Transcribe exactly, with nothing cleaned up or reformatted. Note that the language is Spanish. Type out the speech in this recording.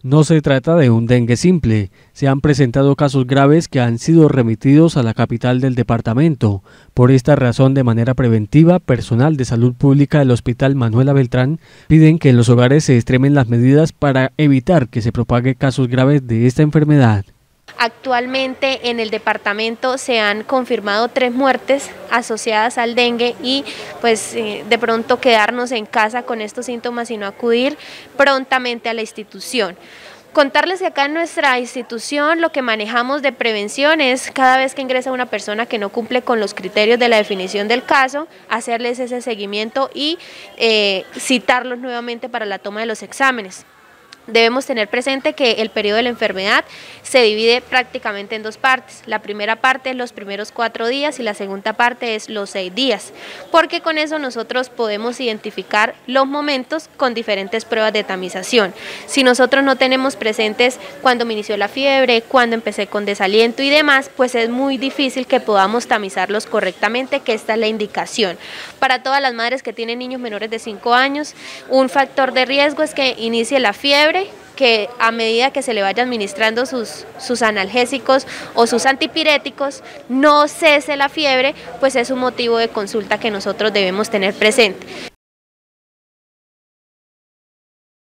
No se trata de un dengue simple, se han presentado casos graves que han sido remitidos a la capital del departamento. Por esta razón, de manera preventiva, personal de salud pública del Hospital Manuela Beltrán piden que en los hogares se extremen las medidas para evitar que se propague casos graves de esta enfermedad. Actualmente en el departamento se han confirmado tres muertes asociadas al dengue y pues eh, de pronto quedarnos en casa con estos síntomas y no acudir prontamente a la institución. Contarles que acá en nuestra institución lo que manejamos de prevención es cada vez que ingresa una persona que no cumple con los criterios de la definición del caso, hacerles ese seguimiento y eh, citarlos nuevamente para la toma de los exámenes. Debemos tener presente que el periodo de la enfermedad se divide prácticamente en dos partes. La primera parte es los primeros cuatro días y la segunda parte es los seis días, porque con eso nosotros podemos identificar los momentos con diferentes pruebas de tamización. Si nosotros no tenemos presentes cuando me inició la fiebre, cuando empecé con desaliento y demás, pues es muy difícil que podamos tamizarlos correctamente, que esta es la indicación. Para todas las madres que tienen niños menores de cinco años, un factor de riesgo es que inicie la fiebre, que a medida que se le vaya administrando sus, sus analgésicos o sus antipiréticos no cese la fiebre, pues es un motivo de consulta que nosotros debemos tener presente.